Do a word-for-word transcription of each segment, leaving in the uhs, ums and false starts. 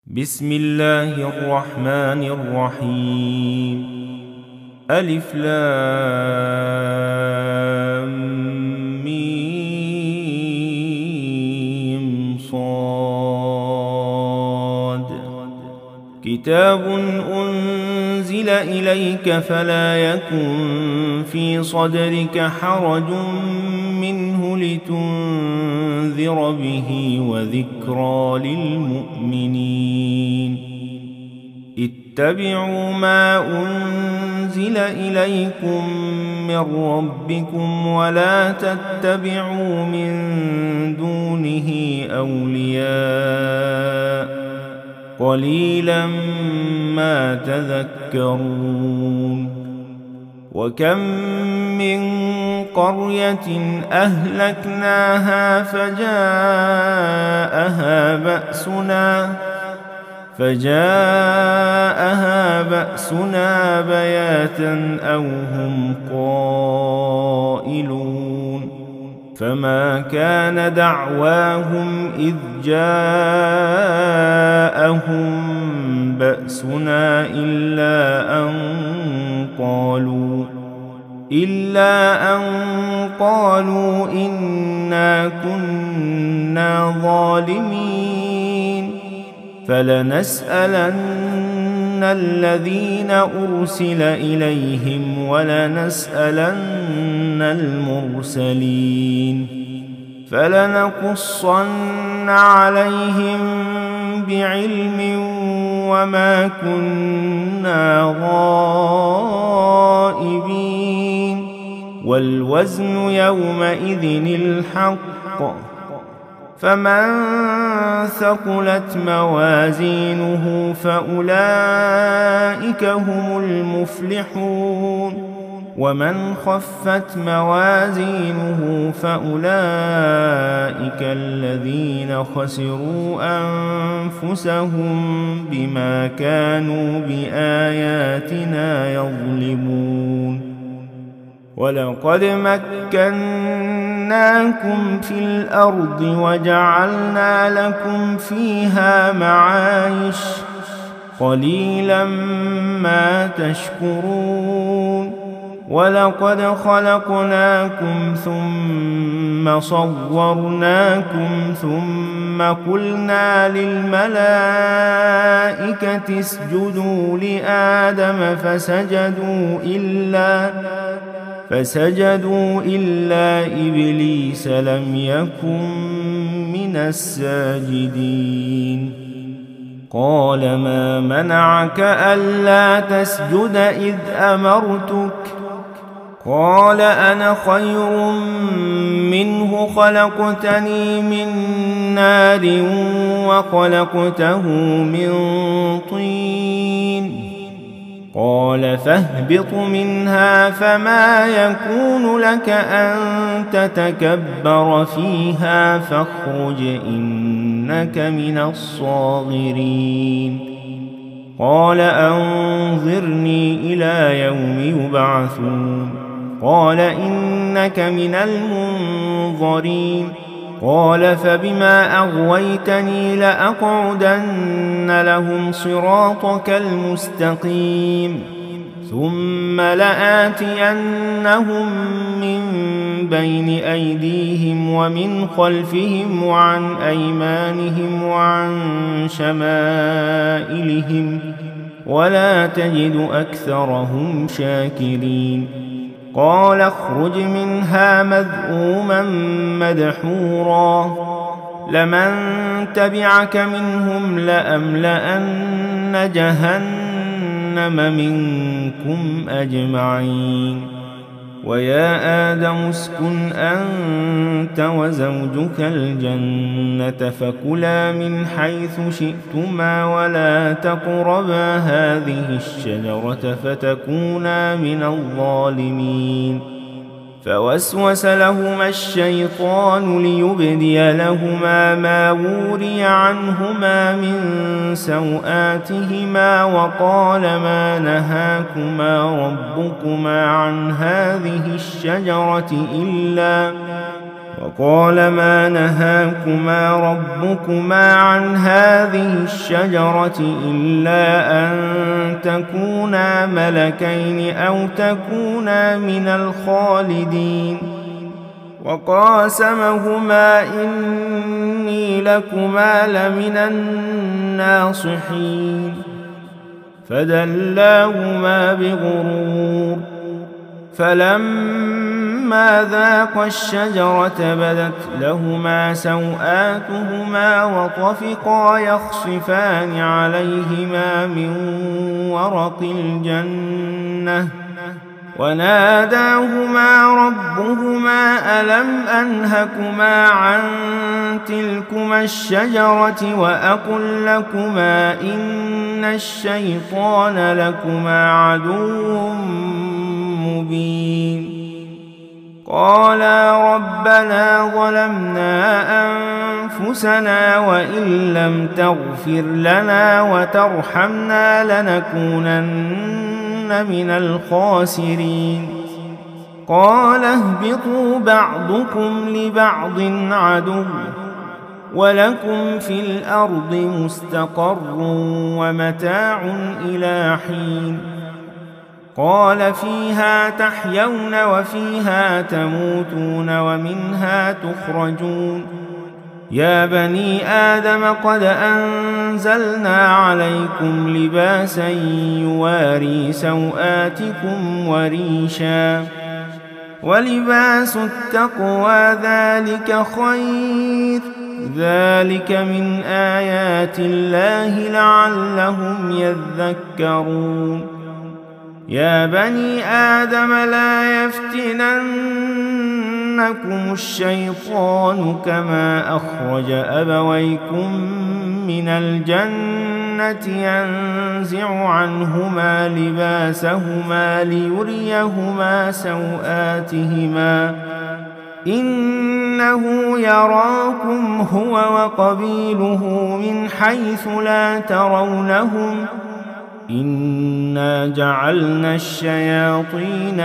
بسم الله الرحمن الرحيم. ألف لام ميم صاد. كتاب أنزل إليك فلا يكن في صدرك حرج منه لتنذر به وذكرى للمؤمنين. اتبعوا ما أنزل إليكم من ربكم ولا تتبعوا من دونه أولياء قليلا ما تذكرون. وكم من قرية أهلكناها فجاءها بأسنا فجاءها بأسنا بياتا أو هم قائلون. فما كان دعواهم إذ جاءهم بأسنا إلا أن قالوا إلا أن قالوا إنا كنا ظالمين. فلنسألن الذين أرسل إليهم ولنسألن المرسلين. فلنقصن عليهم بعلم وما كنا غائبين. والوزن يومئذ الحق. فمن ثقلت موازينه فأولئك هم المفلحون. ومن خفت موازينه فأولئك الذين خسروا أنفسهم بما كانوا بآياتنا يظلمون. ولقد مكناكم في الأرض وجعلنا لكم فيها معايش قليلا ما تشكرون. ولقد خلقناكم ثم صورناكم ثم قلنا للملائكة اسجدوا لآدم فسجدوا إلا فسجدوا إلا إبليس لم يكن من الساجدين. قال ما منعك ألا تسجد إذ أمرتك؟ قال أنا خير منه خلقتني من نار وخلقته من طين. قال فاهبط منها فما يكون لك أن تتكبر فيها فاخرج إنك من الصاغرين. قال أنظرني إلى يوم يبعثون. قال إنك من المنظرين. قال فبما أغويتني لأقعدن لهم صراطك المستقيم ثم لآتينهم من بين أيديهم ومن خلفهم وعن أيمانهم وعن شمائلهم ولا تجد أكثرهم شاكرين. قال اخرج منها مذءوما مدحورا لمن تبعك منهم لأملأن جهنم منكم أجمعين. ويا آدم اسكن أنت وزوجك الجنة فكلا من حيث شئتما ولا تقربا هذه الشجرة فتكونا من الظالمين. فوسوس لهما الشيطان ليبدي لهما ما وري عنهما من سوآتهما وقال ما نهاكما ربكما عن هذه الشجرة إلا وقال ما نهاكما ربكما عن هذه الشجرة إلا أن تكونا ملكين أو تكونا من الخالدين وقاسمهما إني لكما لمن الناصحين فدلاهما بغرور فلما ذاقا الشجرة بدت لهما سوآتهما وطفقا يخصفان عليهما من ورق الجنة وناداهما ربهما ألم أنهكما عن تلكما الشجرة وأقل لكما إن الشيطان لكما عدو مبين قالا ربنا ظلمنا أنفسنا وإن لم تغفر لنا وترحمنا لنكونن من الخاسرين قال اهبطوا بعضكم لبعض عدو ولكم في الأرض مستقر ومتاع إلى حين قال فيها تحيون وفيها تموتون ومنها تخرجون يا بني آدم قد أنزلنا عليكم لباسا يواري سوآتكم وريشا ولباس التقوى ذلك خير ذلك من آيات الله لعلهم يذكرون يا بني آدم لا يفتننكم الشيطان كما أخرج أبويكم من الجنة ينزع عنهما لباسهما ليريهما سوآتهما إنه يراكم هو وقبيله من حيث لا ترونهم إنا جعلنا الشياطين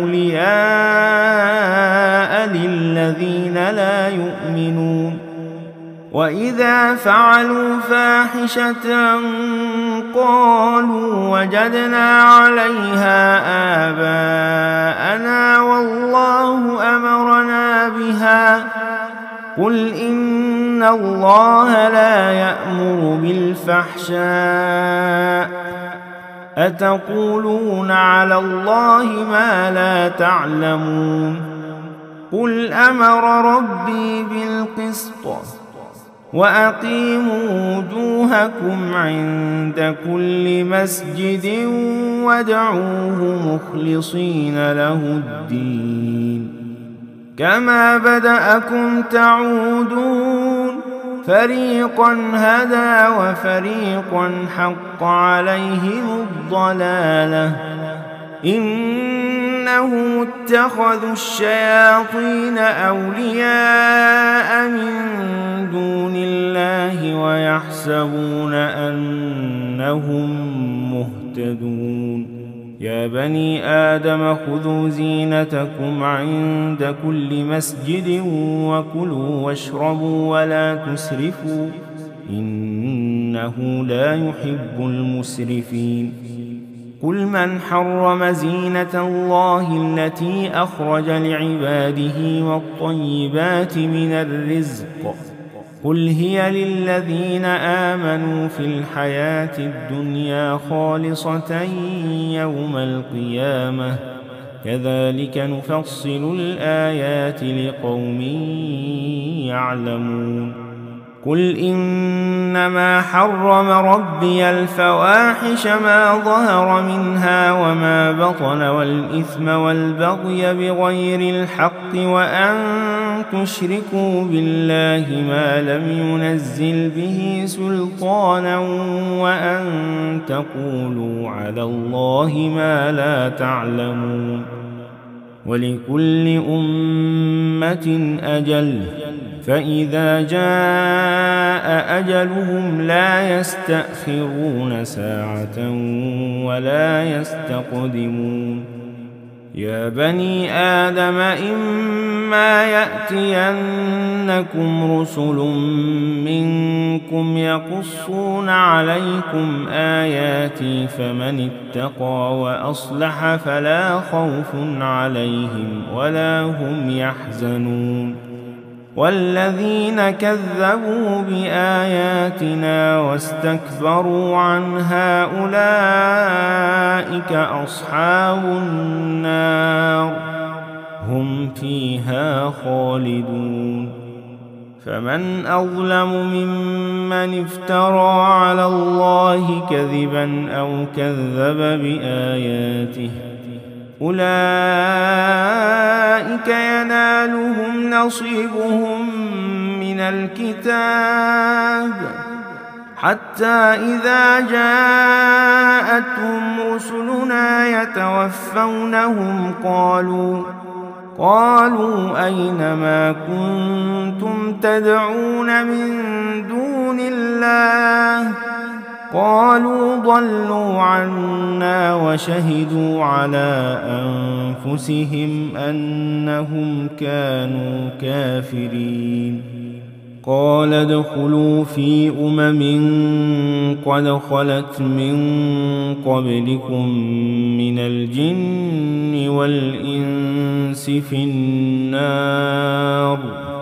أولياء للذين لا يؤمنون وإذا فعلوا فاحشة قالوا وجدنا عليها آباءنا والله أمرنا بها قل إن الله لا يأمر بالفحشاء أتقولون على الله ما لا تعلمون قل أمر ربي بالقسط وأقيموا وجوهكم عند كل مسجد وادعوه مخلصين له الدين كما بدأكم تعودون فريقا هدى وفريقا حق عليهم الضلالة إنه اتخذوا الشياطين أولياء من دون الله ويحسبون أنهم مهتدون يا بني آدم خذوا زينتكم عند كل مسجد وكلوا واشربوا ولا تسرفوا إنه لا يحب المسرفين قل من حرم زينة الله التي أخرج لعباده والطيبات من الرزق قل هي للذين آمنوا في الحياة الدنيا خالصة يوم القيامة كذلك نفصل الآيات لقوم يعلمون قل إنما حرم ربي الفواحش ما ظهر منها وما بطن والإثم والبغي بغير الحق وأن تشركوا بالله ما لم ينزل به سلطانا وأن تقولوا على الله ما لا تعلمون ولكل أمة أجل فإذا جاء أجلهم لا يستأخرون ساعة ولا يستقدمون يا بني آدم إما يأتينكم رسل منكم يقصون عليكم آياتي فمن اتقى وأصلح فلا خوف عليهم ولا هم يحزنون والذين كذبوا بآياتنا واستكبروا عنها أولئك أصحاب النار هم فيها خالدون فمن أظلم ممن افترى على الله كذبا أو كذب بآياته أولئك ينالهم نصيبهم من الكتاب حتى إذا جاءتهم رسلنا يتوفونهم قالوا قالوا أين ما كنتم تدعون من دون الله قالوا ضلوا عنا وشهدوا على أنفسهم أنهم كانوا كافرين قال ادخلوا في أمم قد خلت من قبلكم من الجن والإنس في النار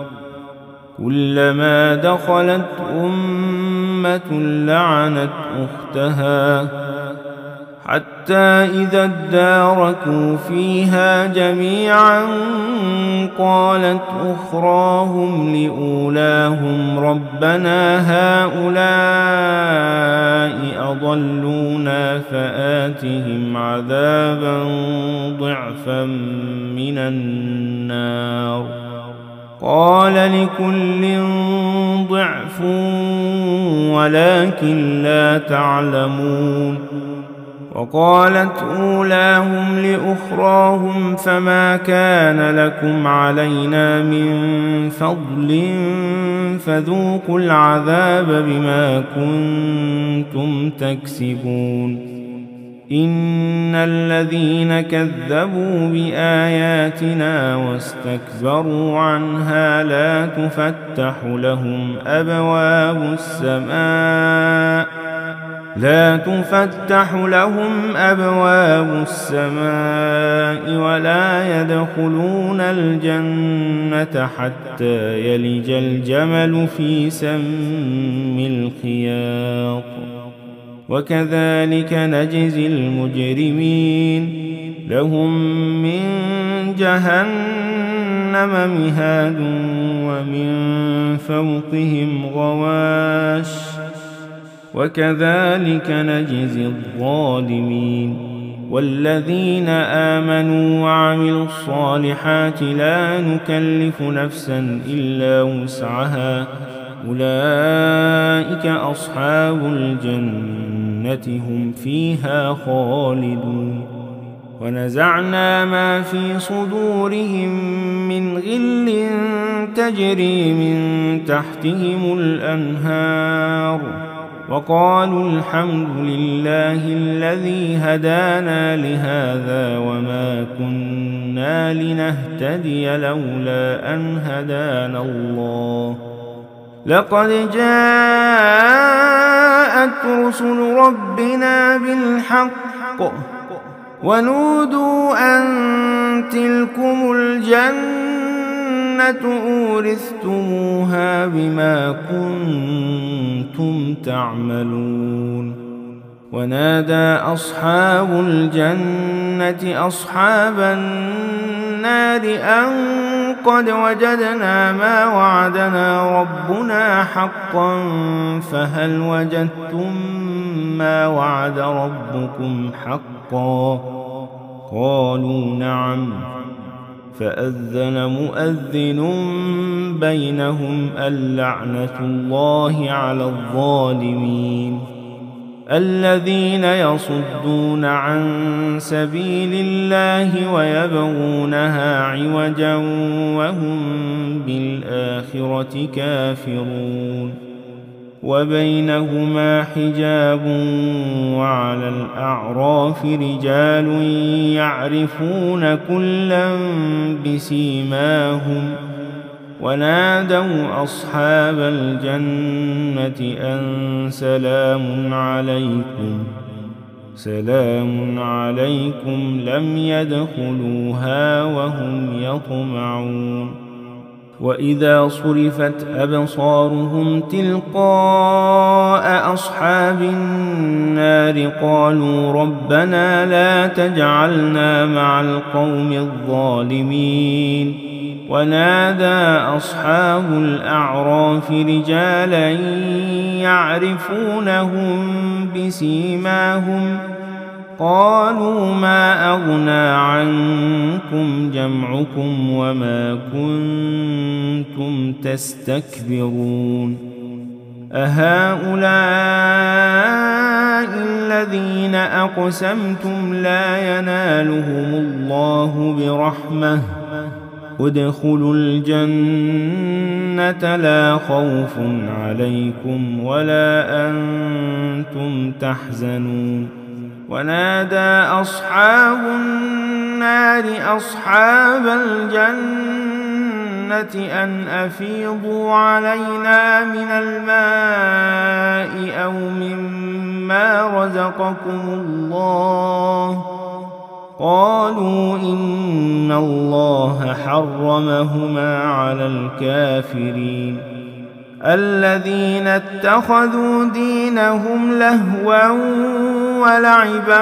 كلما دخلت أمة لعنت أختها حتى إذا اداركوا فيها جميعا قالت أخراهم لأولاهم ربنا هؤلاء أضلونا فآتهم عذابا ضعفا من النار قال لكل ضعف ولكن لا تعلمون وقالت أولاهم لأخراهم فما كان لكم علينا من فضل فذوقوا العذاب بما كنتم تكسبون إن الذين كذبوا بآياتنا واستكبروا عنها لا تفتح لهم أبواب السماء لا تفتح لهم أبواب السماء ولا يدخلون الجنة حتى يلج الجمل في سم الخياط وكذلك نجزي المجرمين لهم من جهنم مهاد ومن فوقهم غواش وكذلك نجزي الظالمين والذين آمنوا وعملوا الصالحات لا نكلف نفسا إلا وسعها أولئك أصحاب الجنة هم فيها خالدون ونزعنا ما في صدورهم من غل تجري من تحتهم الأنهار وقالوا الحمد لله الذي هدانا لهذا وما كنا لنهتدي لولا أن هدانا الله لقد جاءت رسل ربنا بالحق ونودوا أن تلكم الجنة أورثتموها بما كنتم تعملون ونادى أصحاب الجنة أصحاب النار أن قد وجدنا ما وعدنا ربنا حقا فهل وجدتم ما وعد ربكم حقا قالوا نعم فأذن مؤذن بينهم اللعنة الله على الظالمين الذين يصدون عن سبيل الله ويبغونها عوجا وهم بالآخرة كافرون وبينهما حجاب وعلى الأعراف رجال يعرفون كلا بسيماهم ونادوا أصحاب الجنة أن سلام عليكم سلام عليكم لم يدخلوها وهم يطمعون وإذا صرفت أبصارهم تلقاء أصحاب النار قالوا ربنا لا تجعلنا مع القوم الظالمين ونادى أصحاب الأعراف رجالا يعرفونهم بسيماهم قالوا ما أغنى عنكم جمعكم وما كنتم تستكبرون أهؤلاء الذين أقسمتم لا ينالهم الله برحمة ادخلوا الجنة لا خوف عليكم ولا أنتم تحزنون ونادى أصحاب النار أصحاب الجنة أن أفيضوا علينا من الماء أو مما رزقكم الله قالوا إن الله حرمهما على الكافرين الذين اتخذوا دينهم لهوا ولعبا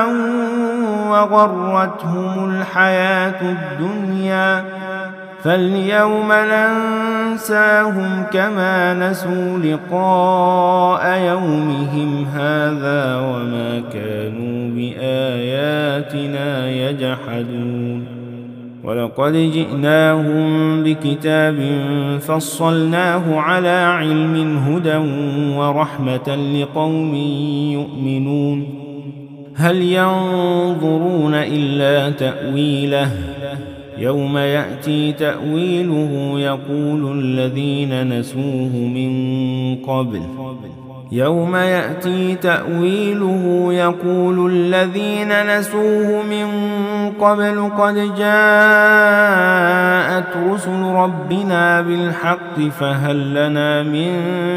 وغرتهم الحياة الدنيا فاليوم ننساهم كما نسوا لقاء يومهم هذا وما كانوا بآياتنا يجحدون ولقد جئناهم بكتاب فصلناه على علم هدى ورحمة لقوم يؤمنون هل ينظرون إلا تأويله يوم يأتي تأويله يقول الذين نسوه من قبل يوم يأتي تأويله يقول الذين نسوه من قبل قد جاءت رسل ربنا بالحق فهل لنا من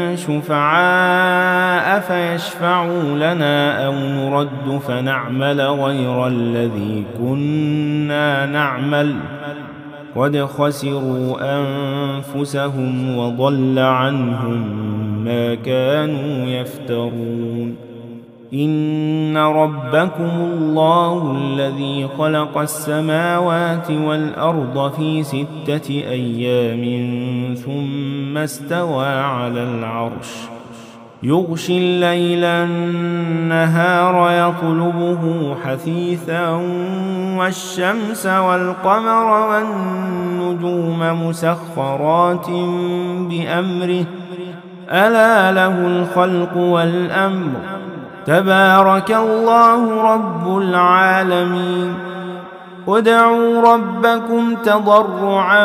شفعاء فيشفعوا لنا أو نرد فنعمل غير الذي كنا نعمل قد خسروا أنفسهم وضل عنهم ما كانوا يفترون إن ربكم الله الذي خلق السماوات والأرض في ستة أيام ثم استوى على العرش يغشي الليل النهار يطلبه حثيثا والشمس والقمر والنجوم مسخرات بأمره ألا له الخلق والأمر تبارك الله رب العالمين ادعوا ربكم تضرعا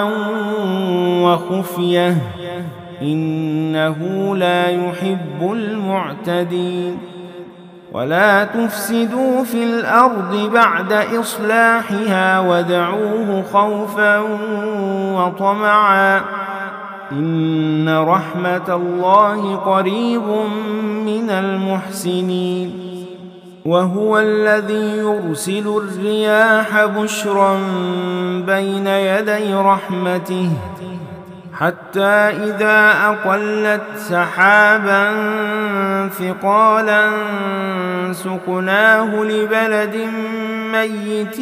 وخفية إنه لا يحب المعتدين ولا تفسدوا في الأرض بعد إصلاحها وادعوه خوفا وطمعا إن رحمة الله قريب من المحسنين وهو الذي يرسل الرياح بشرا بين يدي رحمته حتى إذا أقلت سحابا ثقالا سقناه لبلد ميت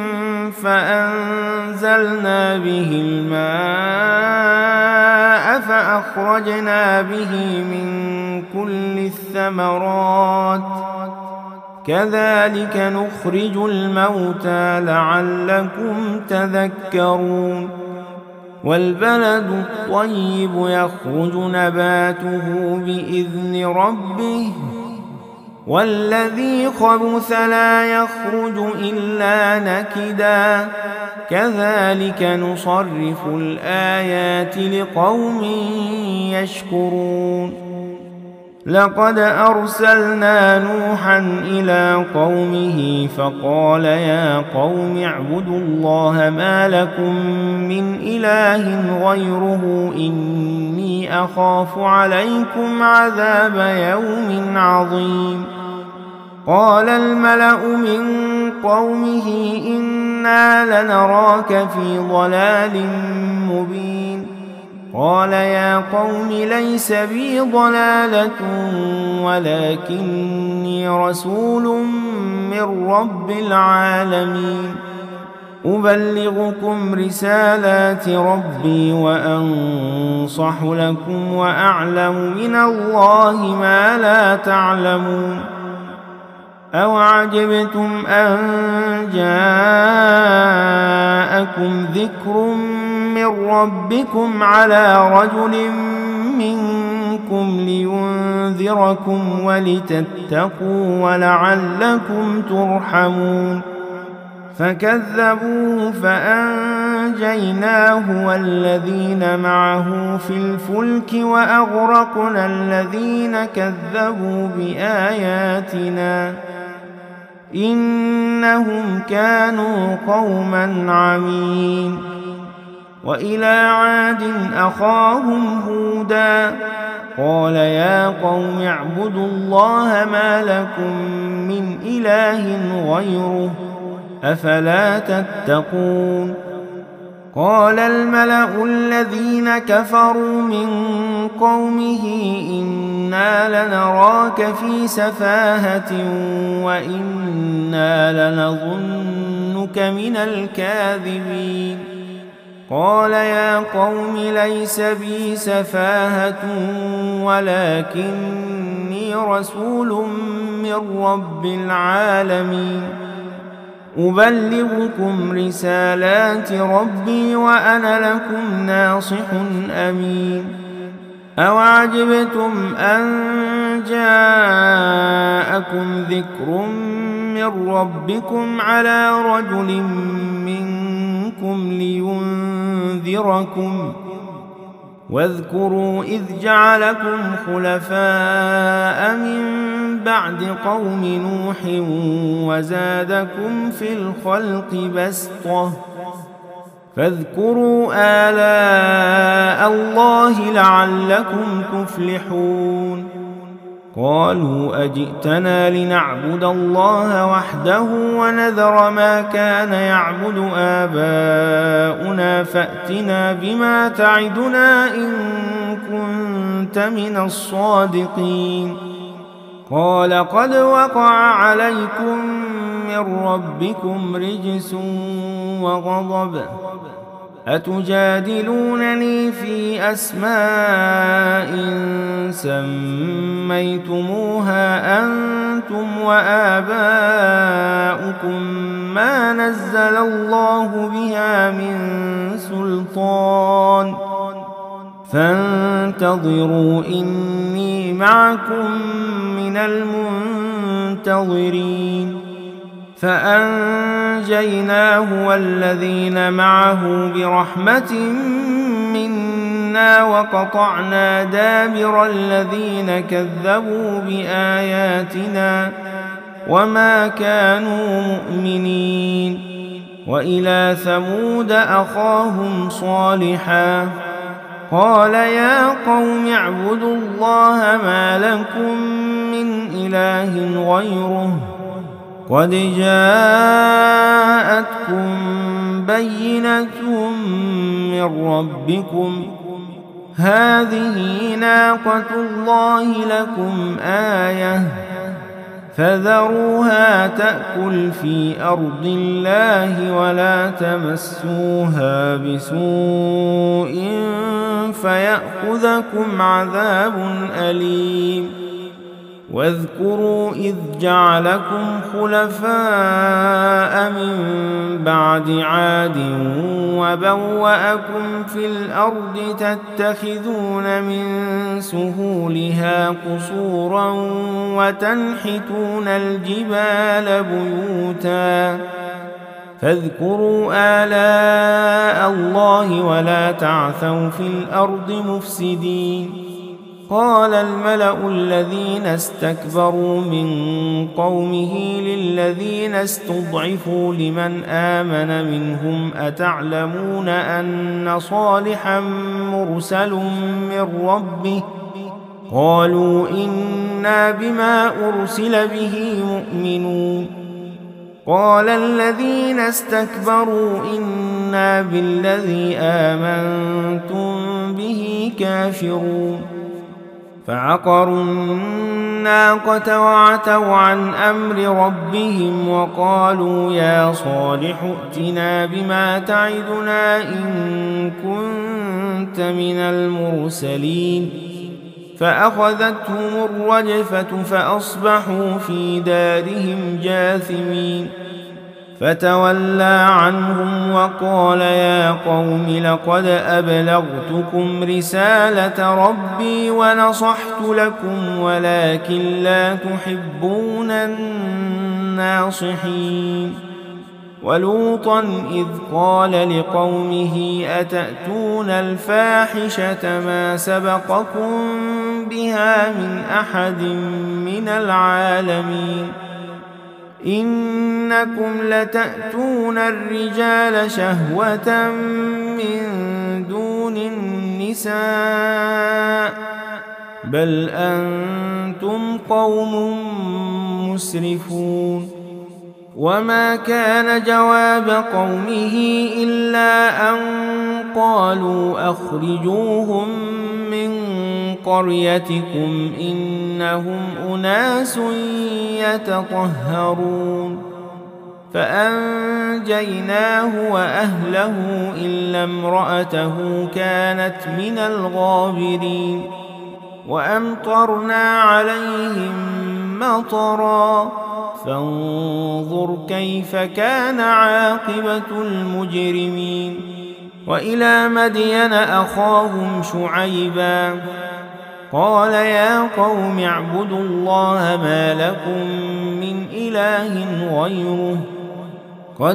فأنزلنا به الماء فأخرجنا به من كل الثمرات كذلك نخرج الموتى لعلكم تذكرون والبلد الطيب يخرج نباته بإذن ربه والذي خبث لا يخرج إلا نكدا كذلك نصرف الآيات لقوم يشكرون لقد أرسلنا نوحا إلى قومه فقال يا قوم اعبدوا الله ما لكم من إله غيره إني أخاف عليكم عذاب يوم عظيم. قال الملأ من قومه إنا لنراك في ضلال مبين. قال يا قوم ليس بي ضلالة ولكني رسول من رب العالمين أبلغكم رسالات ربي وأنصح لكم وأعلم من الله ما لا تعلمون. أوعجبتم أن جاءكم ذكر من ربكم على رجل منكم لينذركم ولتتقوا ولعلكم ترحمون. فكذبوه فأنجيناه والذين معه في الفلك وأغرقنا الذين كذبوا بآياتنا إنهم كانوا قوما عمين. وإلى عاد أخاهم هودا قال يا قوم اعبدوا الله ما لكم من إله غيره أفلا تتقون. قال الملأ الذين كفروا من قومه إنا لنراك في سفاهة وإنا لنظنك من الكاذبين. قال يا قوم ليس بي سفاهة ولكني رسول من رب العالمين أبلغكم رسالات ربي وأنا لكم ناصح أمين. أوعجبتم أن جاءكم ذكر من ربكم على رجل منكم لينذركم واذكروا إذ جعلكم خلفاء من بعد قوم نوح وزادكم في الخلق بسطة فاذكروا آلاء الله لعلكم تفلحون. قالوا أجئتنا لنعبد الله وحده ونذر ما كان يعبد آباؤنا فأتنا بما تعدنا إن كنت من الصادقين. قال قد وقع عليكم من ربكم رجس وغضب أتجادلونني في أسماء سميتموها أنتم وآباؤكم ما نزل الله بها من سلطان فانتظروا إني معكم من المنتظرين. فأنجيناه والذين معه برحمة منا وقطعنا دابر الذين كذبوا بآياتنا وما كانوا مؤمنين. وإلى ثمود أخاهم صالحا قال يا قوم اعبدوا الله ما لكم من إله غيره قد جاءتكم بينة من ربكم هذه ناقة الله لكم آية فذروها تأكل في أرض الله ولا تمسوها بسوء فيأخذكم عذاب أليم. واذكروا إذ جعلكم خلفاء من بعد عاد وبوأكم في الأرض تتخذون من سهولها قصورا وتنحتون الجبال بيوتا فاذكروا آلاء الله ولا تعثوا في الأرض مفسدين. قال الملأ الذين استكبروا من قومه للذين استضعفوا لمن آمن منهم أتعلمون أن صالحا مرسل من ربه قالوا إنا بما أرسل به مؤمنون قال الذين استكبروا إنا بالذي آمنتم به كافرون فعقروا الناقة وعتوا عن أمر ربهم وقالوا يا صالح ائتنا بما تعدنا إن كنت من المرسلين فأخذتهم الرجفة فأصبحوا في دارهم جاثمين فتولى عنهم وقال يا قوم لقد أبلغتكم رسالة ربي ونصحت لكم ولكن لا تحبون الناصحين ولوطا إذ قال لقومه أتأتون الفاحشة ما سبقكم بها من أحد من العالمين إنكم لتأتون الرجال شهوة من دون النساء بل أنتم قوم مسرفون وما كان جواب قومه إلا أن قالوا أخرجوهم من قريتكم إنهم أناس يتطهرون فأنجيناه وأهله إلا امرأته كانت من الغابرين وأمطرنا عليهم مطرا فانظر كيف كان عاقبة المجرمين وإلى مدين أخاهم شعيبا قال يا قوم اعبدوا الله ما لكم من إله غيره قد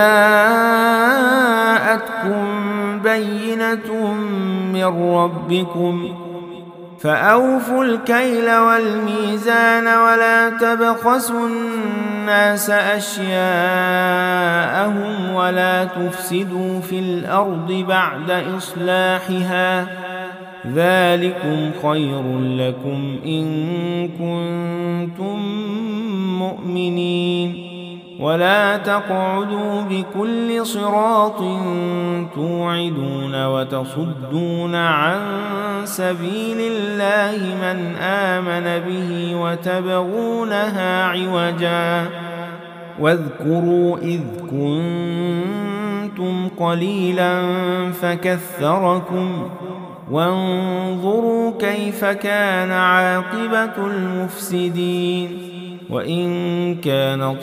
جاءتكم بينة من ربكم فأوفوا الكيل والميزان ولا تبخسوا الناس أشياءهم ولا تفسدوا في الأرض بعد إصلاحها ذلكم خير لكم إن كنتم مؤمنين ولا تقعدوا بكل صراط توعدون وتصدون عن سبيل الله من آمن به وتبغونها عوجا واذكروا إذ كنتم قليلا فكثركم وانظروا كيف كان عاقبة المفسدين وإن كان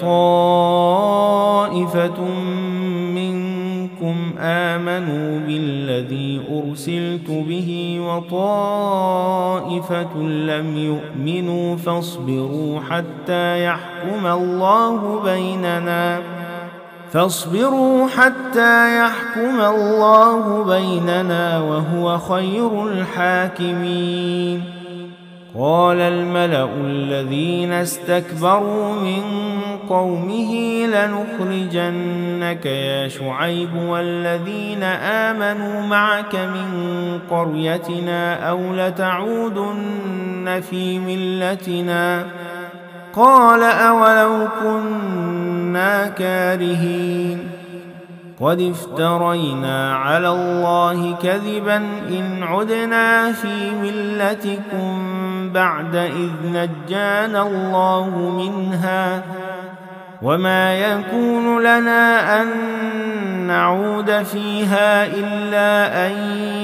طائفة منكم آمنوا بالذي أرسلت به وطائفة لم يؤمنوا فاصبروا حتى يحكم الله بيننا فاصبروا حتى يحكم الله بيننا وهو خير الحاكمين قال الملأ الذين استكبروا من قومه لنخرجنك يا شعيب والذين آمنوا معك من قريتنا أو لتعودن في ملتنا قال أولو كنا كارهين قد افترينا على الله كذبا إن عدنا في ملتكم بعد إذ نجانا الله منها وما يكون لنا أن نعود فيها إلا أن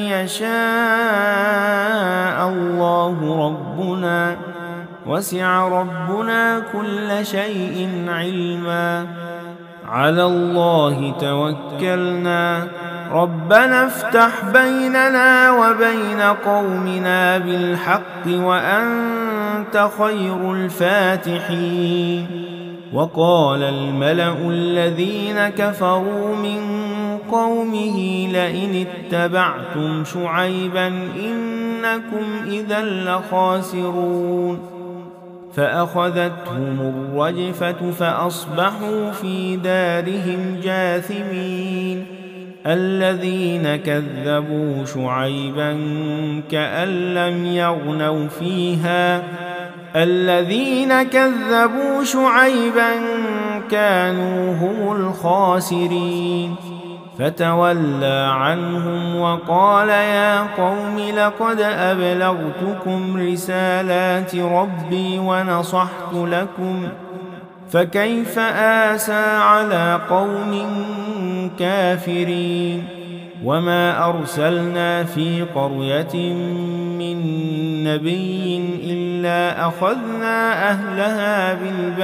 يشاء الله ربنا وسع ربنا كل شيء علما على الله توكلنا ربنا افتح بيننا وبين قومنا بالحق وأنت خير الفاتحين وقال الملأ الذين كفروا من قومه لئن اتبعتم شعيبا إن إنكم إذا لخاسرون فأخذتهم الرجفة فأصبحوا في دارهم جاثمين الذين كذبوا شعيبا كأن لم يغنوا فيها الذين كذبوا شعيبا كانوا هم الخاسرين فتولى عنهم وقال يا قوم لقد أبلغتكم رسالات ربي ونصحت لكم فكيف آسى على قوم كافرين وما أرسلنا في قرية من نبي إلا أخذنا أهلها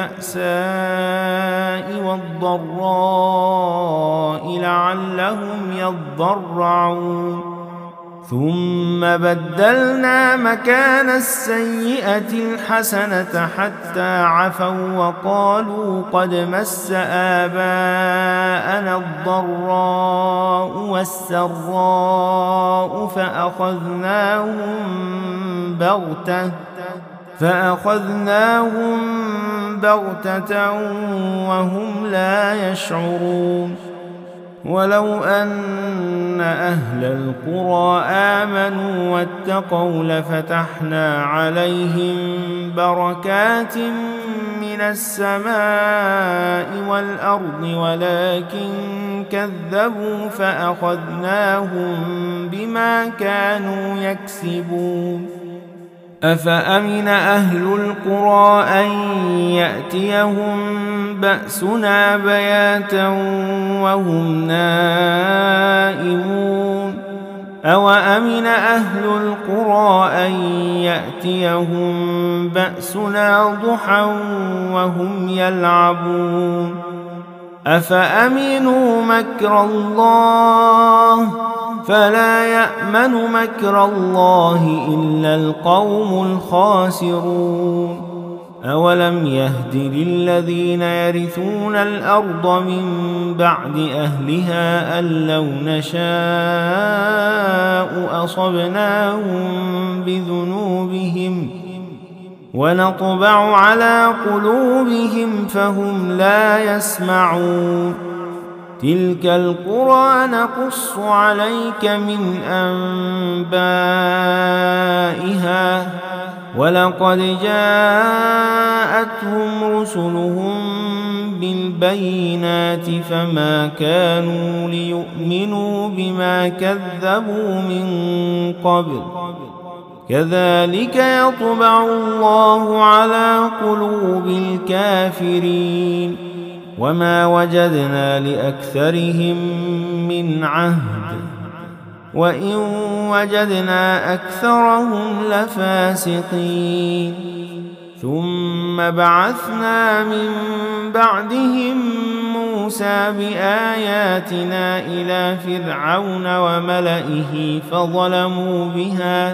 بالبأساء والضراء لعلهم يضرعون ثم بدلنا مكان السيئة الحسنة حتى عفوا وقالوا قد مس آباءنا الضراء والسراء فأخذناهم بغتة فأخذناهم بغتة وهم لا يشعرون ولو أن أهل القرى آمنوا واتقوا لفتحنا عليهم بركات من السماء والأرض ولكن كذبوا فأخذناهم بما كانوا يكسبون أفأمن أهل القرى أن يأتيهم بأسنا بياتا وهم نائمون أوأمن أهل القرى أن يأتيهم بأسنا ضحى وهم يلعبون أفأمنوا مكر الله فلا يأمن مكر الله إلا القوم الخاسرون أولم يهد للذين يرثون الأرض من بعد أهلها أن لو نشاء أصبناهم بذنوبهم ونطبع على قلوبهم فهم لا يسمعون تلك القرى نقص عليك من أنبائها ولقد جاءتهم رسلهم بالبينات فما كانوا ليؤمنوا بما كذبوا من قبل كذلك يطبع الله على قلوب الكافرين وما وجدنا لأكثرهم من عهد وإن وجدنا أكثرهم لفاسقين ثم بعثنا من بعدهم موسى بآياتنا إلى فرعون وملئه فظلموا بها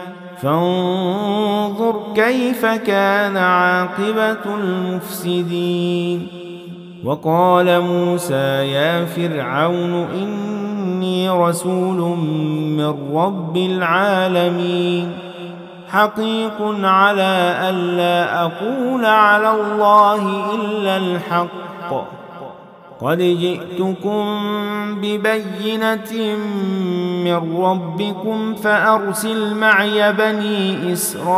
فانظر كيف كان عاقبة المفسدين وقال موسى يا فرعون إني رسول من رب العالمين حقيق على ألا أقول على الله إلا الحق قد جئتكم ببينة من ربكم فأرسل معي بني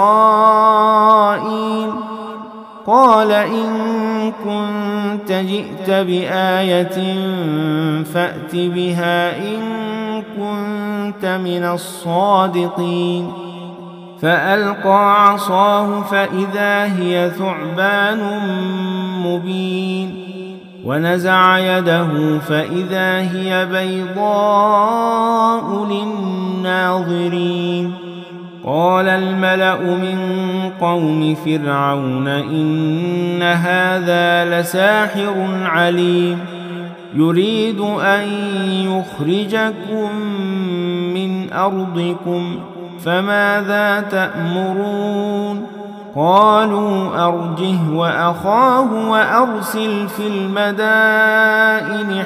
إسرائيل قال إن كنت جئت بآية فأت بها إن كنت من الصادقين فألقى عصاه فإذا هي ثعبان مبين ونزع يده فإذا هي بيضاء للناظرين قال الملأ من قوم فرعون إن هذا لساحر عليم يريد أن يخرجكم من أرضكم فماذا تأمرون قالوا أرجه وأخاه وأرسل في المدائن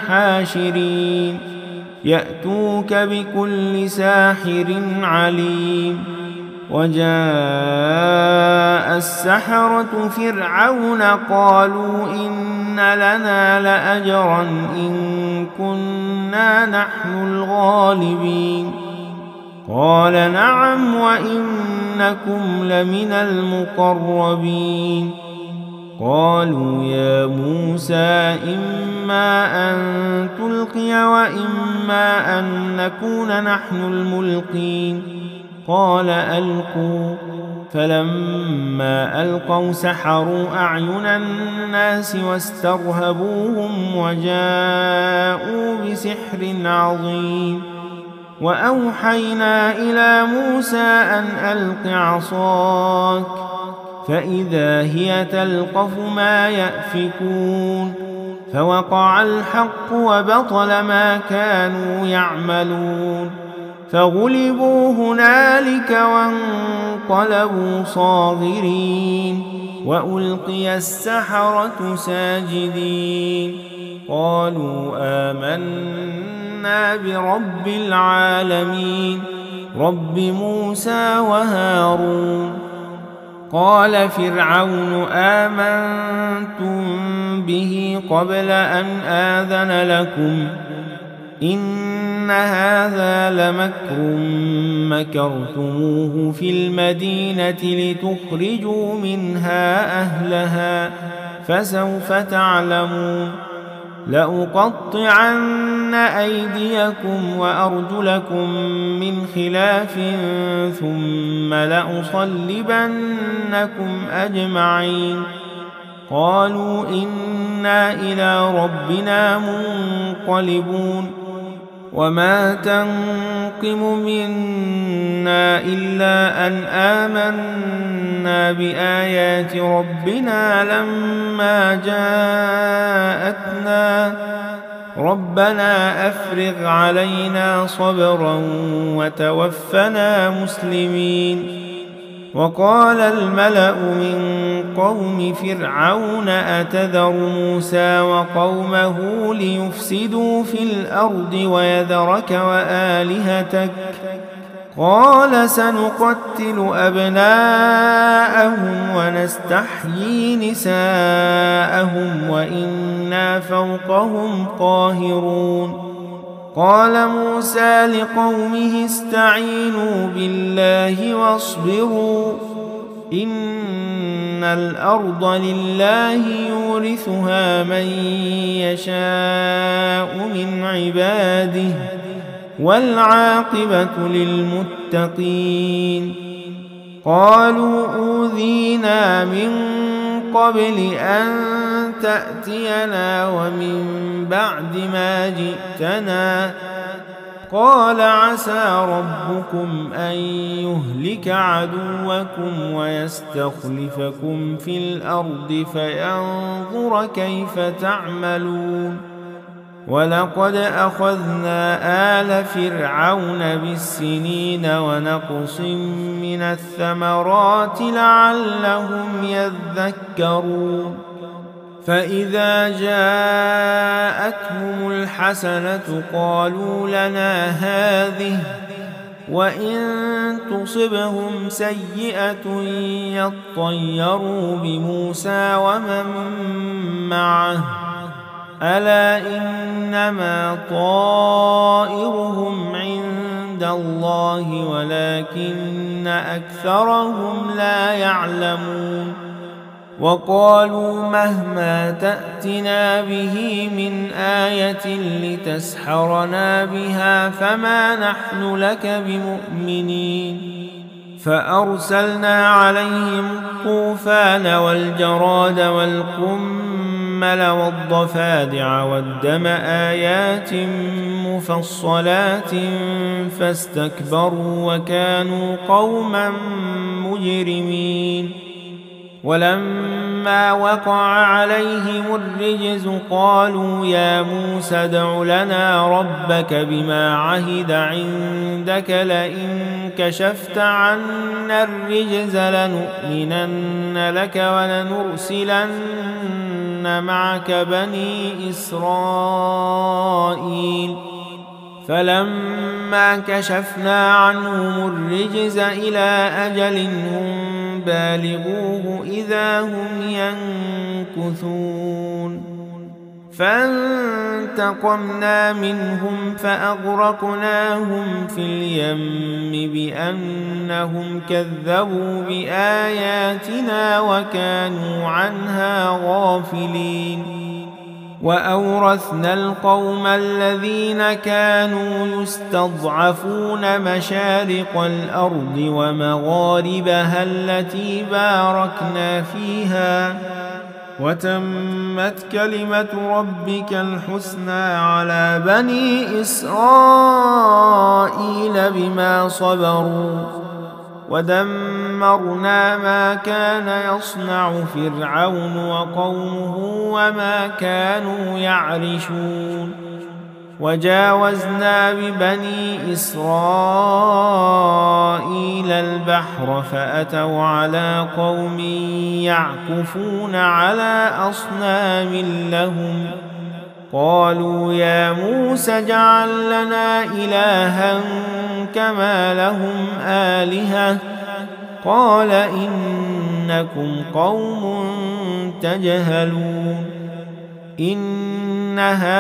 حاشرين يأتوك بكل ساحر عليم وجاء السحرة فرعون قالوا إن لنا لأجرا إن كنا نحن الغالبين قال نعم وإنكم لمن المقربين قالوا يا موسى إما أن تلقي وإما أن نكون نحن الملقين قال ألقوا فلما ألقوا سحروا أعين الناس واسترهبوهم وجاءوا بسحر عظيم وأوحينا إلى موسى أن ألق عصاك فإذا هي تلقف ما يأفكون فوقع الحق وبطل ما كانوا يعملون فغلبوا هنالك وانقلبوا صاغرين وألقي السحرة ساجدين قالوا آمنا برب العالمين رب موسى وهارون قال فرعون آمنتم به قبل أن آذن لكم إن هذا لمكر مكرتموه في المدينة لتخرجوا منها أهلها فسوف تعلمون لأقطعن أيديكم وأرجلكم من خلاف ثم لأصلبنكم أجمعين قالوا إنا إلى ربنا منقلبون وما تنقم منا إلا أن آمنا بآيات ربنا لما جاءتنا ربنا أفرغ علينا صبرا وتوفنا مسلمين وقال الملأ من قوم فرعون أتذر موسى وقومه ليفسدوا في الأرض ويذرك وآلهتك قال سنقتل أبناءهم ونستحيي نساءهم وإنا فوقهم قاهرون قال موسى لقومه استعينوا بالله واصبروا إن الأرض لله يورثها من يشاء من عباده والعاقبة للمتقين قالوا أوذينا من قبل أن تأتينا ومن بعد ما جئتنا قال عسى ربكم أن يهلك عدوكم ويستخلفكم في الأرض فينظر كيف تعملون ولقد أخذنا آل فرعون بالسنين ونقص من الثمرات لعلهم يذكرون فإذا جاءتهم الحسنة قالوا لنا هذه وإن تصبهم سيئة يطيروا بموسى ومن معه ألا إنما طائرهم عند الله ولكن أكثرهم لا يعلمون وقالوا مهما تأتنا به من آية لتسحرنا بها فما نحن لك بمؤمنين فأرسلنا عليهم الطوفان والجراد والقمل والضفادع والدم آيات مفصلات فاستكبروا وكانوا قوما مجرمين ولما وقع عليهم الرجز قالوا يا موسى ادع لنا ربك بما عهد عندك لئن كشفت عنا الرجز لنؤمنن لك ولنرسلن معك بني إسرائيل فلما كشفنا عنهم الرجز إلى أجل هم بالغوه إذا هم ينكثون فانتقمنا منهم فأغرقناهم في اليم بأنهم كذبوا بآياتنا وكانوا عنها غافلين وأورثنا القوم الذين كانوا يستضعفون مشارق الأرض ومغاربها التي باركنا فيها وتمت كلمة ربك الحسنى على بني إسرائيل بما صبروا ودمرنا ما كان يصنع فرعون وقومه وما كانوا يعرشون وجاوزنا ببني إسرائيل البحر فأتوا على قوم يعكفون على أصنام لهم قالوا يا موسى اجعل لنا إلها كما لهم آلهة قال إنكم قوم تجهلون إن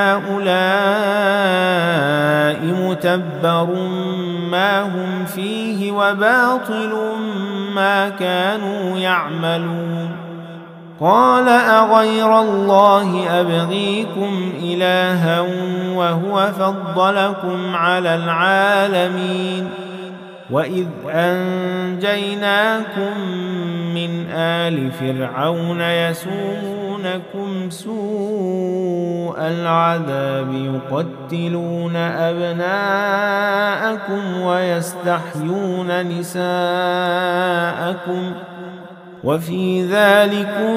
هؤلاء متبر ما هم فيه وباطل ما كانوا يعملون قال أغير الله أبغيكم إلها وهو فضلكم على العالمين وإذ أنجيناكم من آل فرعون يسومونكم سوء العذاب يقتلون أبناءكم ويستحيون نساءكم وفي ذلكم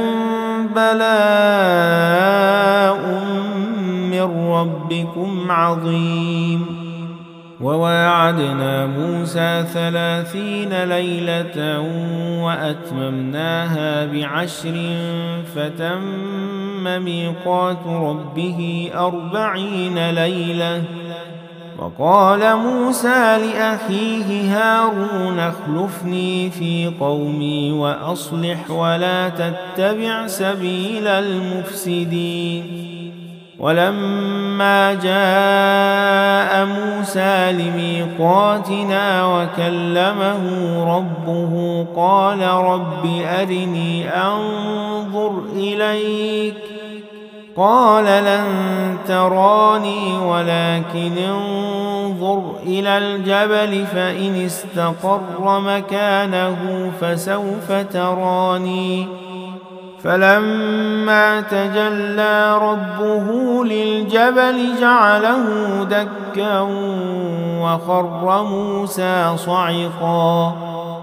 بلاء من ربكم عظيم وواعدنا موسى ثلاثين ليلة وأتممناها بعشر فتم ميقات ربه أربعين ليلة وقال موسى لأخيه هارون اخلفني في قومي وأصلح ولا تتبع سبيل المفسدين ولما جاء موسى لميقاتنا وكلمه ربه قال رب أرني أنظر إليك قال لن تراني ولكن انظر إلى الجبل فإن استقر مكانه فسوف تراني فلما تجلى ربه للجبل جعله دكا وخر موسى صعقا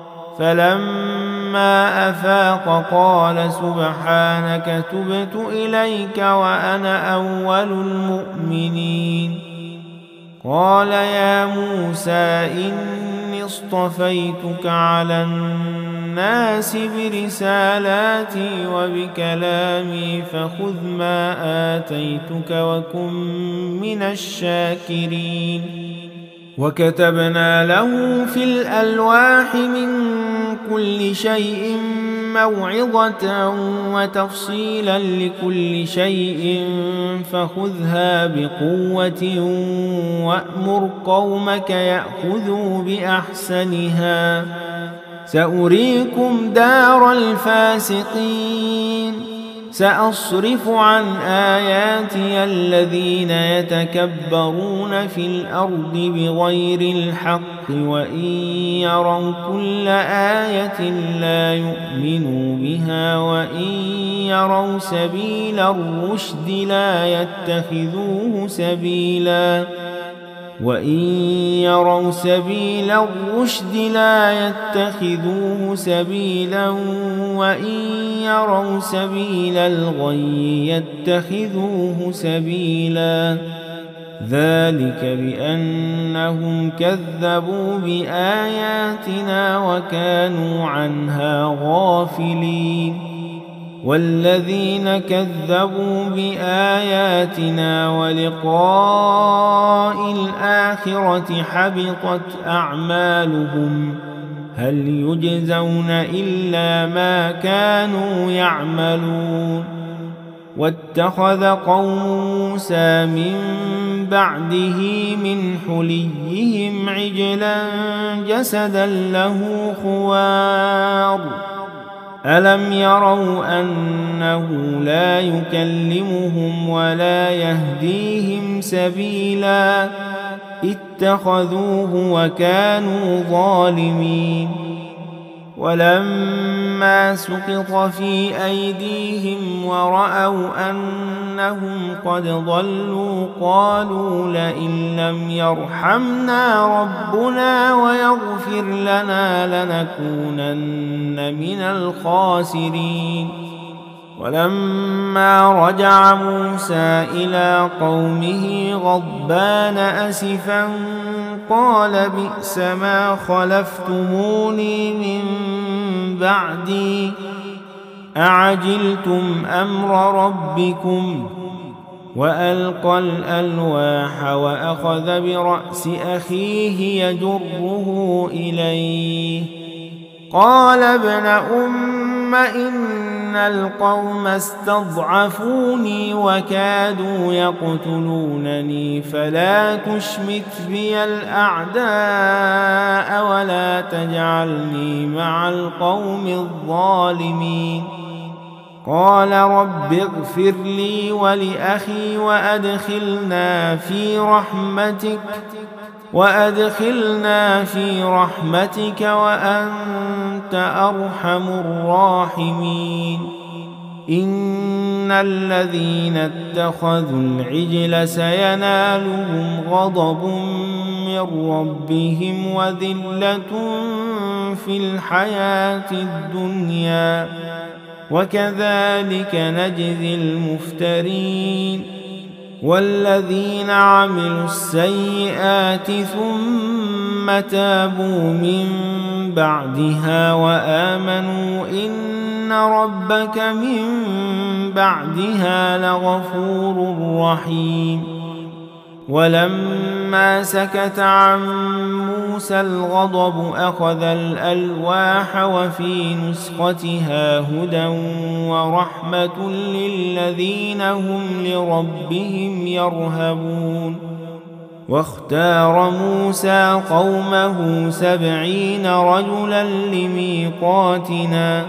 فلما أفاق قال سبحانك تبت إليك وأنا أول المؤمنين قال يا موسى إني اصطفيتك على الناس برسالاتي وبكلامي فخذ ما آتيتك وكن من الشاكرين وكتبنا له في الألواح من كل شيء موعظة وتفصيلا لكل شيء فخذها بقوة وأمر قومك يأخذوا بأحسنها سأريكم دار الفاسقين سأصرف عن آياتي الذين يتكبرون في الأرض بغير الحق وإن يروا كل آية لا يؤمنوا بها وإن يروا سبيل الرشد لا يتخذوه سبيلا وإن يروا سبيل الرشد لا يتخذوه سبيلا وإن يروا سبيل الغي يتخذوه سبيلا ذلك بأنهم كذبوا بآياتنا وكانوا عنها غافلين والذين كذبوا بآياتنا ولقاء الآخرة حبطت أعمالهم هل يجزون إلا ما كانوا يعملون. واتخذ قوم موسى من بعده من حليهم عجلا جسدا له خوار ألم يروا أنه لا يكلمهم ولا يهديهم سبيلا اتخذوه وكانوا ظالمين. ولما سقط في أيديهم ورأوا أنهم قد ضلوا قالوا لئن لم يرحمنا ربنا ويغفر لنا لنكونن من الخاسرين. ولما رجع موسى إلى قومه غضبان أسفا قال بئس ما خلفتموني من بعدي أعجلتم أمر ربكم. وألقى الألواح وأخذ برأس أخيه يجره إليه قال ابن أم إن القوم استضعفوني وكادوا يقتلونني فلا تشمت بي الأعداء ولا تجعلني مع القوم الظالمين. قال رب اغفر لي ولأخي وأدخلنا في رحمتك وأدخلنا في رحمتك وأنت أرحم الراحمين. إن الذين اتخذوا العجل سينالهم غضب من ربهم وذلة في الحياة الدنيا وكذلك نجزي المفترين. والذين عملوا السيئات ثم تابوا من بعدها وآمنوا إن ربك من بعدها لغفور رحيم. ولما سكت عن موسى الغضب أخذ الألواح وفي نسختها هدى ورحمة للذين هم لربهم يرهبون. واختار موسى قومه سبعين رجلا لميقاتنا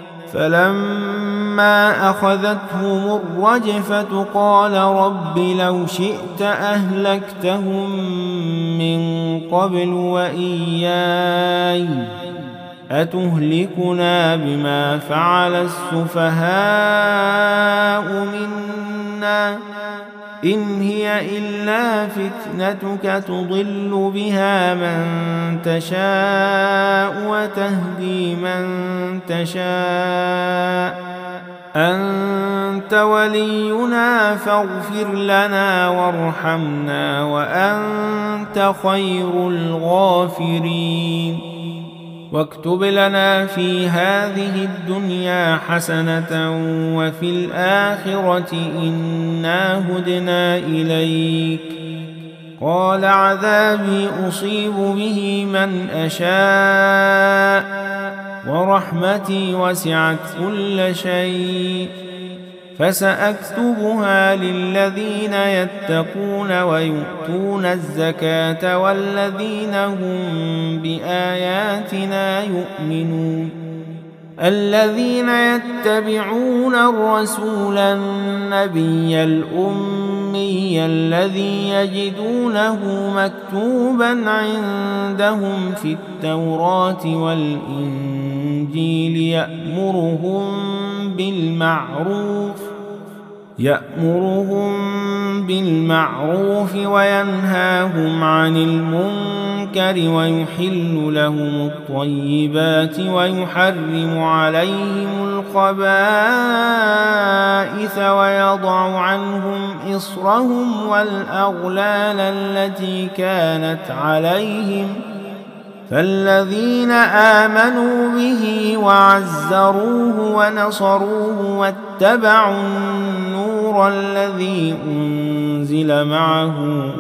فلما أخذتهم الرجفة قال رب لو شئت أهلكتهم من قبل وإياي أتهلكنا بما فعل السفهاء منا إن هي إلا فتنتك تضل بها من تشاء وتهدي من تشاء أنت ولينا فاغفر لنا وارحمنا وأنت خير الغافرين. واكتب لنا في هذه الدنيا حسنة وفي الآخرة إنا هدنا إليك. قال عذابي أصيب به من أشاء ورحمتي وسعت كل شيء فسأكتبها للذين يتقون ويؤتون الزكاة والذين هم بآياتنا يؤمنون. الذين يتبعون الرسول النبي الأمي الذي يجدونه مكتوبا عندهم في التوراة والإنجيل يأمرهم بالمعروف يأمرهم بالمعروف وينهاهم عن المنكر ويحل لهم الطيبات ويحرم عليهم الخبائث ويضع عنهم إصرهم والأغلال التي كانت عليهم فالذين آمنوا به وعزروه ونصروه واتبعوا النور الذي أنزل معه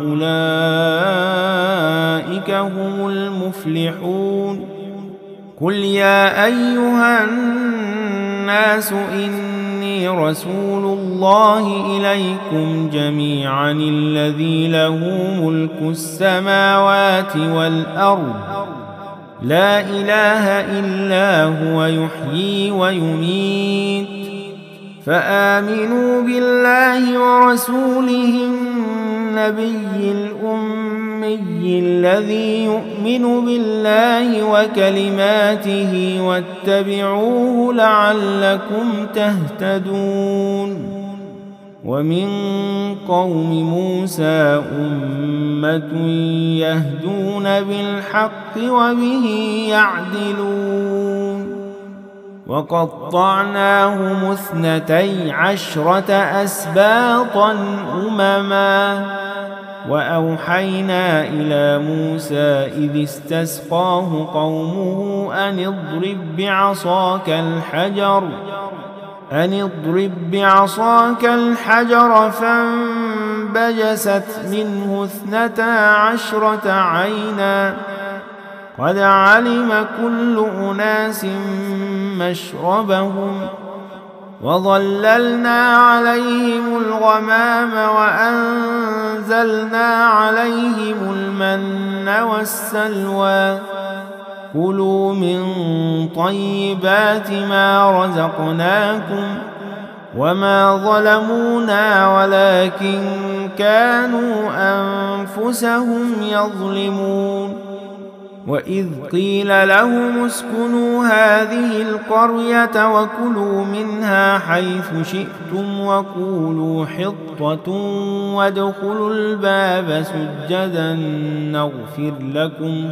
أولئك هم المفلحون قل يا أيها الناس إني رسول الله إليكم جميعا الذي له ملك السماوات والأرض لا إله إلا هو يحيي ويميت فآمنوا بالله ورسوله النبي الأمي الذي يؤمن بالله وكلماته واتبعوه لعلكم تهتدون ومن قوم موسى أمة يهدون بالحق وبه يعدلون وقطعناهم اثنتي عشرة أسباطا أمما وأوحينا إلى موسى إذ استسقاه قومه أن اضرب بعصاك الحجر أن اضرب بعصاك الحجر فانبجست منه اثنتا عشرة عينا قد علم كل أناس مشربهم وظللنا عليهم الغمام وأنزلنا عليهم المن والسلوى كلوا من طيبات ما رزقناكم وما ظلمونا ولكن كانوا أنفسهم يظلمون وإذ قيل لهم اسكنوا هذه القرية وكلوا منها حيث شئتم وقولوا حطة وادخلوا الباب سجدا نغفر لكم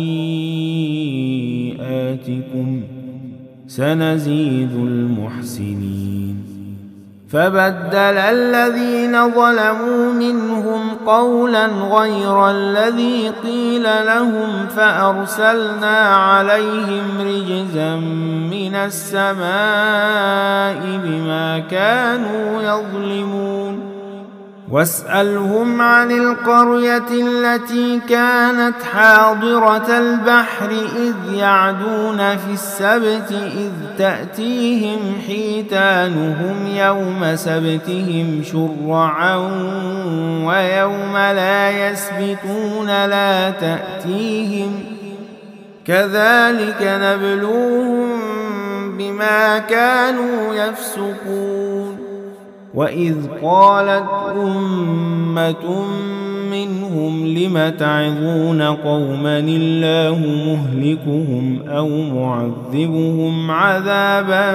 خطيئاتكم سنزيد المحسنين فبدل الذين ظلموا منهم قولا غير الذي قيل لهم فأرسلنا عليهم رجزا من السماء بما كانوا يظلمون واسألهم عن القرية التي كانت حاضرة البحر إذ يعدون في السبت إذ تأتيهم حيتانهم يوم سبتهم شرعا ويوم لا يسبتون لا تأتيهم كذلك نبلوهم بما كانوا يفسقون وإذ قالت أمة منهم لم تعظون قوما الله مهلكهم أو معذبهم عذابا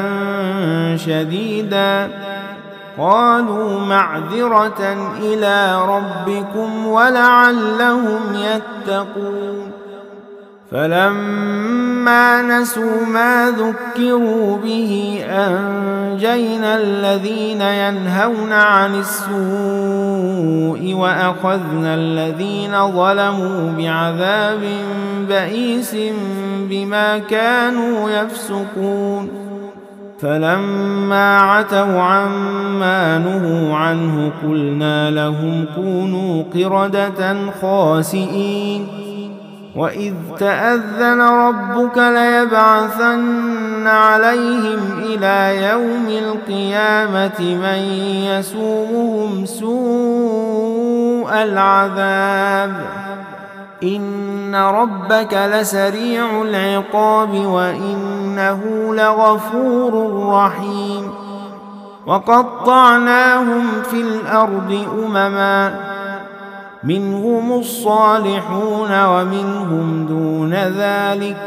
شديدا قالوا معذرة إلى ربكم ولعلهم يتقون فلما نسوا ما ذكروا به أنجينا الذين ينهون عن السوء وأخذنا الذين ظلموا بعذاب بئيس بما كانوا يفسقون فلما عتوا عما نهوا عنه قلنا لهم كونوا قردة خاسئين وإذ تأذن ربك ليبعثن عليهم إلى يوم القيامة من يسومهم سوء العذاب إن ربك لسريع العقاب وإنه لغفور رحيم وقطعناهم في الأرض أمما منهم الصالحون ومنهم دون ذلك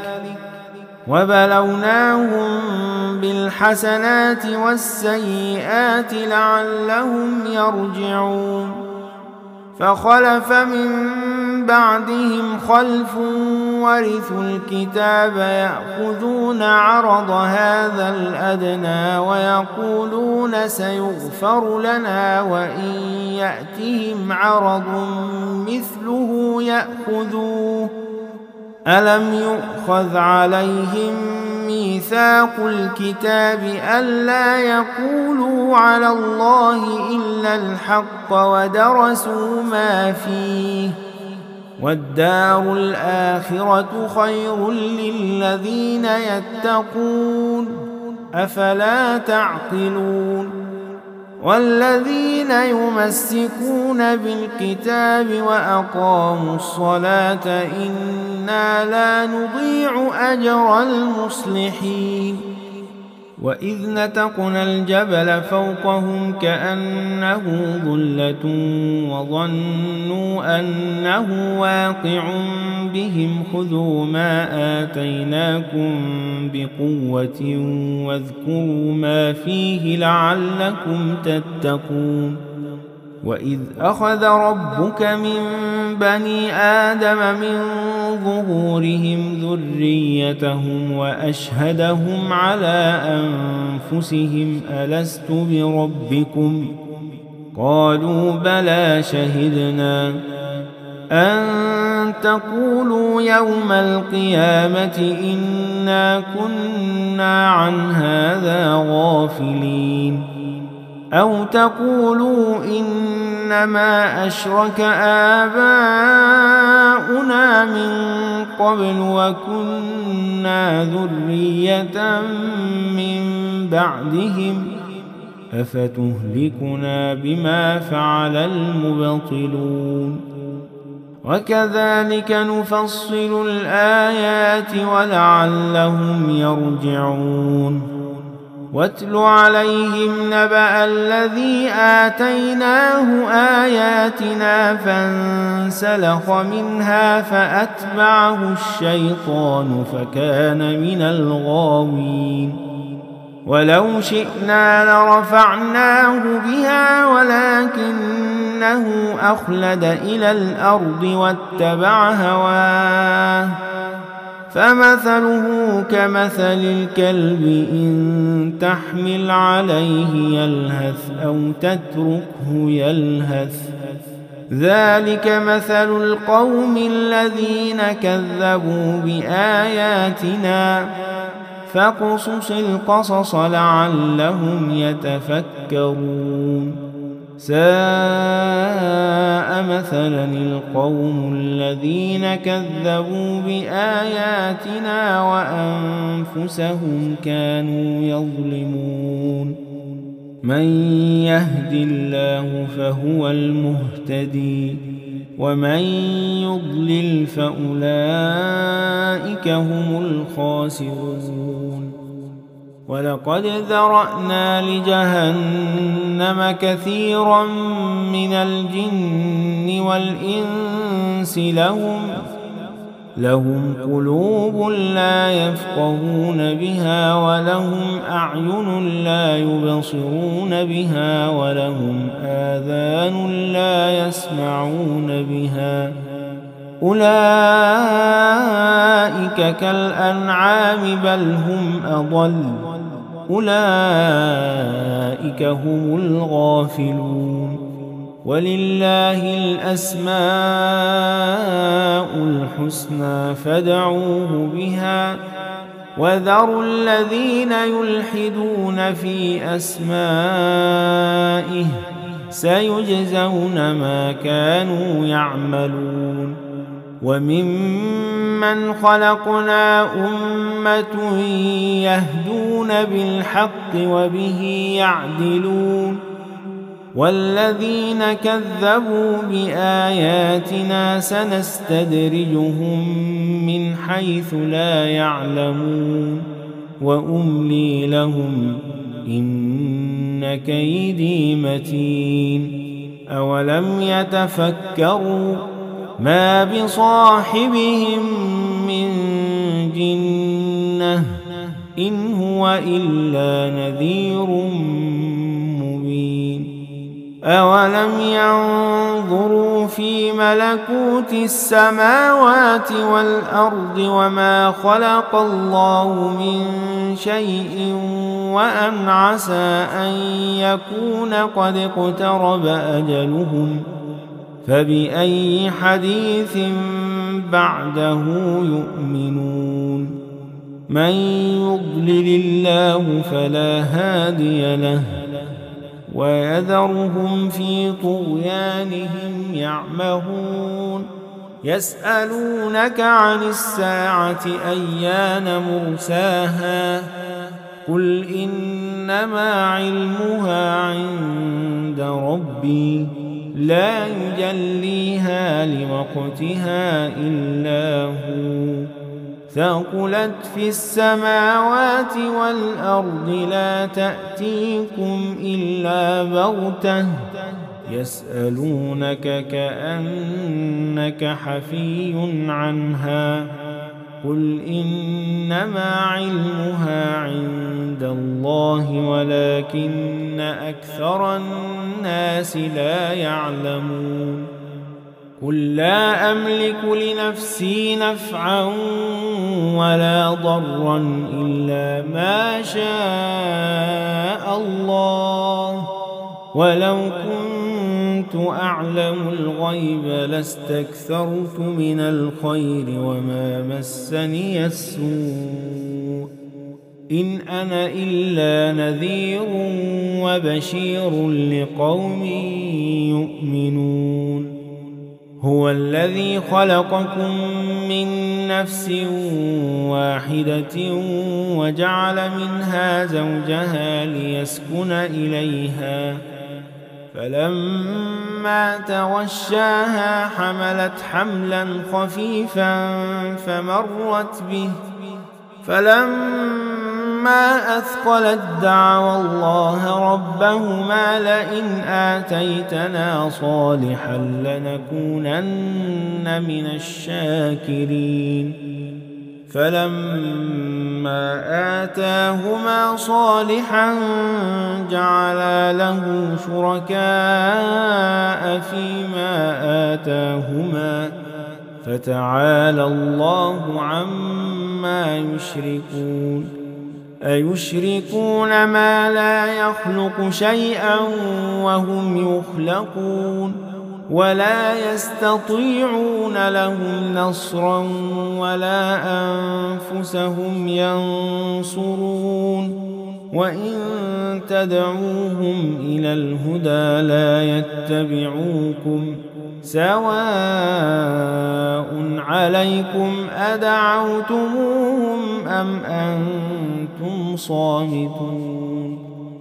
وبلوناهم بالحسنات والسيئات لعلهم يرجعون فخلف من بعدهم خلف ورثوا الكتاب يأخذون عرض هذا الأدنى ويقولون سيغفر لنا وإن يأتهم عرض مثله يأخذوه ألم يؤخذ عليهم ميثاق الكتاب ألا يقولوا على الله إلا الحق ودرسوا ما فيه والدار الآخرة خير للذين يتقون أفلا تعقلون والذين يمسكون بالكتاب وأقاموا الصلاة إنا لا نضيع أجر المصلحين وإذ نتقنا الجبل فوقهم كأنه ظلة وظنوا أنه واقع بهم خذوا ما آتيناكم بقوة واذكروا ما فيه لعلكم تتقون وإذ أخذ ربك من بني آدم من ظهورهم ذريتهم وأشهدهم على أنفسهم ألست بربكم قالوا بلى شهدنا أن تقولوا يوم القيامة إنا كنا عن هذا غافلين أو تقولوا إنما أشرك آباؤنا من قبل وكنا ذرية من بعدهم أفتهلكنا بما فعل المبطلون وكذلك نفصل الآيات ولعلهم يرجعون واتل عليهم نبأ الذي آتيناه آياتنا فانسلخ منها فأتبعه الشيطان فكان من الغاوين ولو شئنا لرفعناه بها ولكنه أخلد إلى الأرض واتبع هواه فمثله كمثل الكلب إن تحمل عليه يلهث أو تتركه يلهث ذلك مثل القوم الذين كذبوا بآياتنا فاقصص القصص لعلهم يتفكرون ساء مثلا القوم الذين كذبوا بآياتنا وأنفسهم كانوا يظلمون من يهد الله فهو المهتدي ومن يضلل فأولئك هم الخاسرون ولقد ذرأنا لجهنم كثيرا من الجن والإنس لهم لهم قلوب لا يفقهون بها ولهم أعين لا يبصرون بها ولهم آذان لا يسمعون بها أولئك كالأنعام بل هم أضل أولئك هم الغافلون ولله الأسماء الحسنى فادعوه بها وذروا الذين يلحدون في أسمائه سيجزون ما كانوا يعملون وممن خلقنا أمة يهدون بالحق وبه يعدلون والذين كذبوا بآياتنا سنستدرجهم من حيث لا يعلمون وأملي لهم إن كيدي متين أولم يتفكروا ما بصاحبهم من جنة إن هو إلا نذير مبين أولم ينظروا في ملكوت السماوات والأرض وما خلق الله من شيء وأن عسى أن يكون قد اقترب أجلهم فبأي حديث بعده يؤمنون من يضلل الله فلا هادي له ويذرهم في طغيانهم يعمهون يسألونك عن الساعة أيان مرساها قل إنما علمها عند ربي لا يجليها لوقتها إلا هو ثقلت في السماوات والأرض لا تأتيكم إلا بغتة يسألونك كأنك حفي عنها قل إنما علمها عند الله ولكن أكثر الناس لا يعلمون قل لا أملك لنفسي نفعا ولا ضرا إلا ما شاء الله ولو كنت أعلم الغيب لاستكثرت من الخير وما مسني السوء إن أنا إلا نذير وبشير لقوم يؤمنون هو الذي خلقكم من نفس واحدة وجعل منها زوجها ليسكن إليها فلما تغشاها حملت حملا خفيفا فمرت به فلما أثقلت دعوا الله ربهما لئن آتيتنا صالحا لنكونن من الشاكرين فلما آتاهما صالحا جعلا له شركاء فيما آتاهما فتعالى الله عما يشركون أيشركون ما لا يخلق شيئا وهم يخلقون ولا يستطيعون لهم نصرا ولا أنفسهم ينصرون وإن تدعوهم إلى الهدى لا يتبعوكم سواء عليكم أدعوتموهم أم أنتم صامتون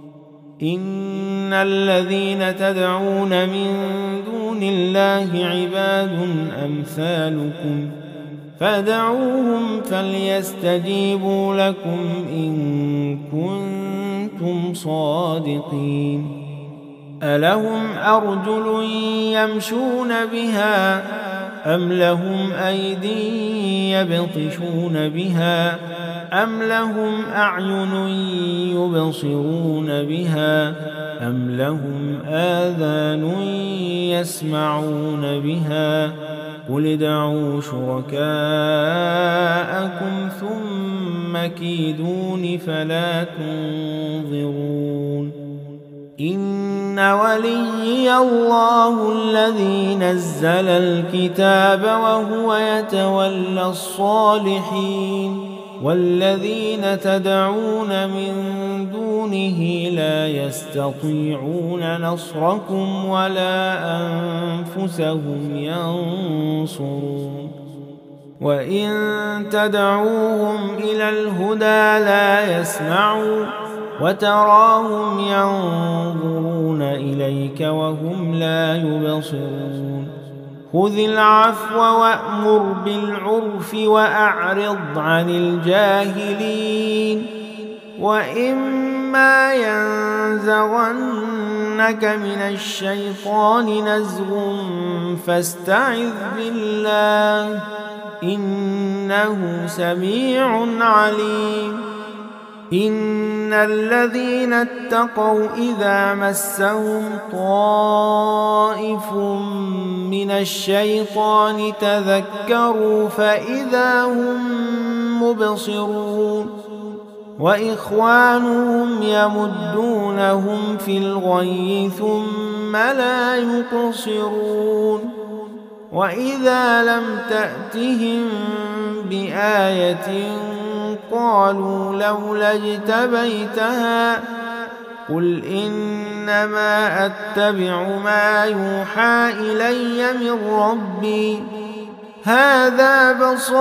إن الذين تدعون من دون الله عباد أمثالكم فادعوهم فليستجيبوا لكم إن كنتم صادقين ألهم أرجل يمشون بها أم لهم أيدي يبطشون بها أم لهم أعين يبصرون بها أم لهم آذان يسمعون بها قل ادعوا شركاءكم ثم كيدون فلا تنظرون إن وليي الله الذي نزل الكتاب وهو يتولى الصالحين والذين تدعون من دونه لا يستطيعون نصركم ولا أنفسهم ينصرون وإن تدعوهم إلى الهدى لا يسمعوا وتراهم ينظرون إليك وهم لا يبصرون خذ العفو وأمر بالعرف وأعرض عن الجاهلين وإما ينزغنك من الشيطان نزغ فاستعذ بالله إنه سميع عليم إن الذين اتقوا إذا مسهم طائف من الشيطان تذكروا فإذا هم مبصرون وإخوانهم يمدونهم في الغي ثم لا يقصرون وإذا لم تأتهم بآية قالوا لولا اجتبيتها قل إنما أتبع ما يوحى إلي من ربي هذا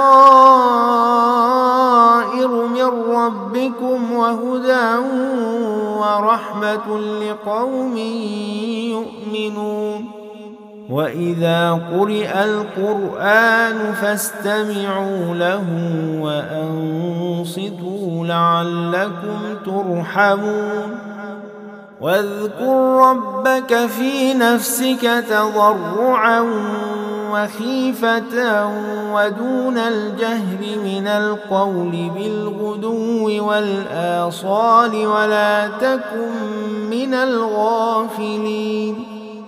بصائر من ربكم وهدى ورحمة لقوم يؤمنون وإذا قرئ القرآن فاستمعوا له وأنصتوا لعلكم ترحمون واذكر ربك في نفسك تضرعا وخيفة ودون الجهر من القول بالغدو والآصال ولا تكن من الغافلين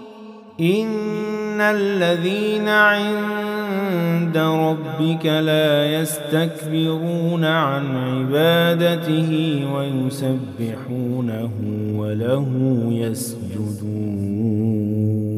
إن الذين عند ربك لا يستكبرون عن عبادته ويسبحونه وله يسجدون.